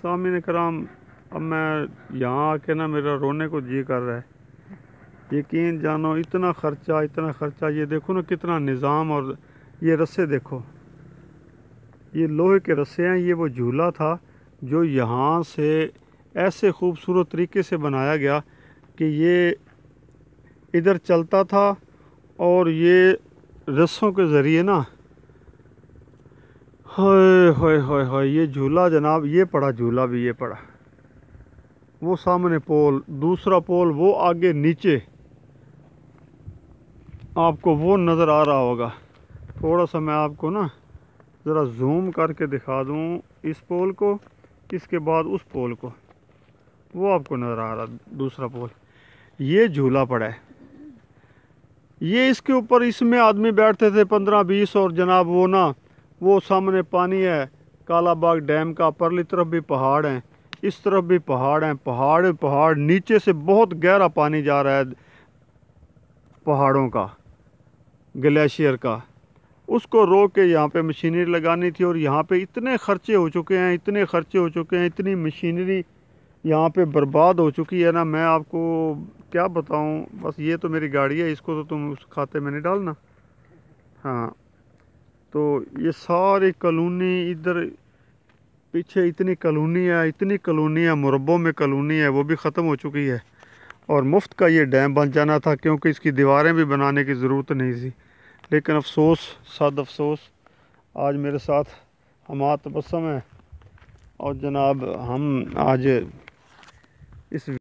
सामीन कराम, अब मैं यहाँ आके ना मेरा रोने को जी कर रहा है। यकीन जानो इतना ख़र्चा, ये देखो ना कितना निज़ाम। और ये रस्से देखो, ये लोहे के रस्से हैं। ये वो झूला था जो यहाँ से ऐसे खूबसूरत तरीके से बनाया गया कि ये इधर चलता था और ये रस्सों के ज़रिए ना, हाय हाय हाय हाय, ये झूला जनाब, ये पड़ा झूला भी, ये पड़ा। वो सामने पोल, दूसरा पोल वो आगे नीचे, आपको वो नज़र आ रहा होगा। थोड़ा सा मैं आपको ना ज़रा जूम करके दिखा दूँ इस पोल को, इसके बाद उस पोल को, वो आपको नज़र आ रहा दूसरा पोल। ये झूला पड़ा है, ये इसके ऊपर, इसमें आदमी बैठते थे 15-20। और जनाब वो ना, वो सामने पानी है काला बाग डैम का, परली तरफ भी पहाड़ हैं, इस तरफ भी पहाड़ हैं। पहाड़ नीचे से बहुत गहरा पानी जा रहा है पहाड़ों का, ग्लेशियर का। उसको रोक के यहाँ पे मशीनरी लगानी थी। और यहाँ पे इतने खर्चे हो चुके हैं, इतनी मशीनरी यहाँ पे बर्बाद हो चुकी है ना, मैं आपको क्या बताऊँ। बस ये तो मेरी गाड़ी है, इसको तो तुम उस खाते में नहीं डालना। हाँ, तो ये सारी कॉलोनी इधर पीछे, इतनी कॉलोनी है, मुरब्बों में कॉलोनी है, वो भी ख़त्म हो चुकी है। और मुफ्त का ये डैम बन जाना था, क्योंकि इसकी दीवारें भी बनाने की ज़रूरत नहीं थी। लेकिन अफसोस, सद अफसोस, आज मेरे साथ हमारा तबस्सुम है। और जनाब हम आज इस